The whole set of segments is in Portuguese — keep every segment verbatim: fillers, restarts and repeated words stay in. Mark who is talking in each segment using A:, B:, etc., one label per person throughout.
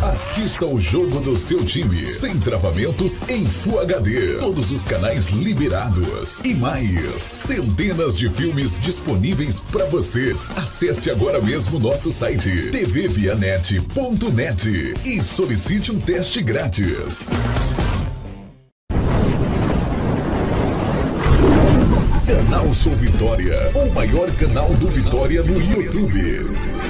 A: Assista o jogo do seu time, sem travamentos, em Full H D. Todos os canais liberados. E mais, centenas de filmes disponíveis para vocês. Acesse agora mesmo nosso site t v vianet ponto net e solicite um teste grátis. Canal Sou Vitória, o maior canal do Vitória no YouTube.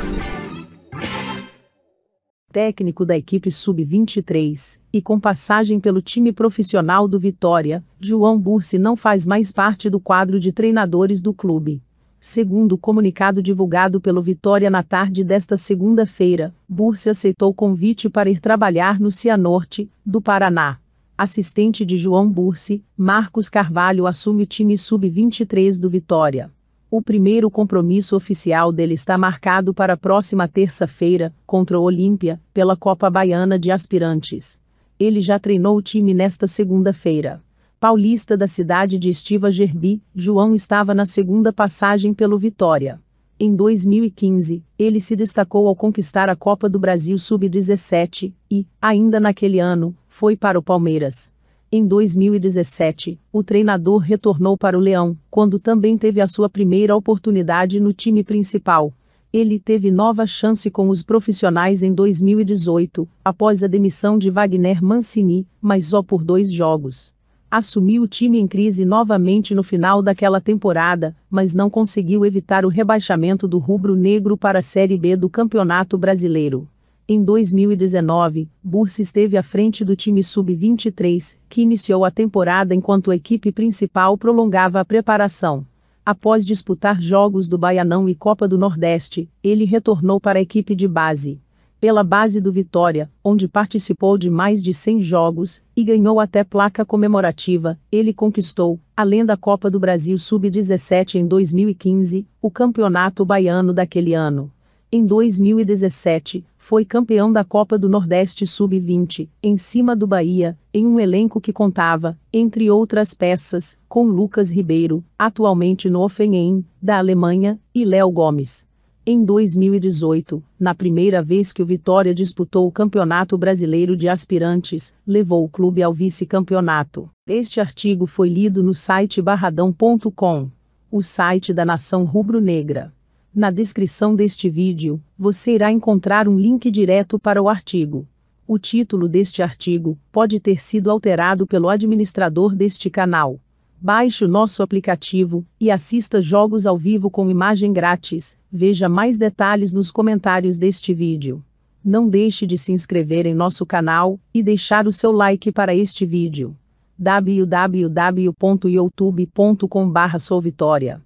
B: Técnico da equipe sub vinte e três, e com passagem pelo time profissional do Vitória, João Bursi não faz mais parte do quadro de treinadores do clube. Segundo o comunicado divulgado pelo Vitória na tarde desta segunda-feira, Bursi aceitou o convite para ir trabalhar no Cianorte, do Paraná. Assistente de João Bursi, Marcos Carvalho assume o time sub vinte e três do Vitória. O primeiro compromisso oficial dele está marcado para a próxima terça-feira, contra o Olímpia, pela Copa Baiana de Aspirantes. Ele já treinou o time nesta segunda-feira. Paulista da cidade de Estiva Gerbi, João estava na segunda passagem pelo Vitória. Em dois mil e quinze, ele se destacou ao conquistar a Copa do Brasil sub dezessete e, ainda naquele ano, foi para o Palmeiras. Em dois mil e dezessete, o treinador retornou para o Leão, quando também teve a sua primeira oportunidade no time principal. Ele teve nova chance com os profissionais em dois mil e dezoito, após a demissão de Wagner Mancini, mas só por dois jogos. Assumiu o time em crise novamente no final daquela temporada, mas não conseguiu evitar o rebaixamento do rubro-negro para a Série B do Campeonato Brasileiro. Em dois mil e dezenove, Bursi esteve à frente do time sub vinte e três, que iniciou a temporada enquanto a equipe principal prolongava a preparação. Após disputar jogos do Baianão e Copa do Nordeste, ele retornou para a equipe de base. Pela base do Vitória, onde participou de mais de cem jogos, e ganhou até placa comemorativa, ele conquistou, além da Copa do Brasil sub dezessete em dois mil e quinze, o Campeonato Baiano daquele ano. Em dois mil e dezessete, foi campeão da Copa do Nordeste sub vinte, em cima do Bahia, em um elenco que contava, entre outras peças, com Lucas Ribeiro, atualmente no Hoffenheim, da Alemanha, e Léo Gomes. Em dois mil e dezoito, na primeira vez que o Vitória disputou o Campeonato Brasileiro de Aspirantes, levou o clube ao vice-campeonato. Este artigo foi lido no site barradão ponto com, o site da Nação Rubro-Negra. Na descrição deste vídeo, você irá encontrar um link direto para o artigo. O título deste artigo pode ter sido alterado pelo administrador deste canal. Baixe o nosso aplicativo e assista jogos ao vivo com imagem grátis. Veja mais detalhes nos comentários deste vídeo. Não deixe de se inscrever em nosso canal e deixar o seu like para este vídeo. w w w ponto youtube ponto com barra sou vitória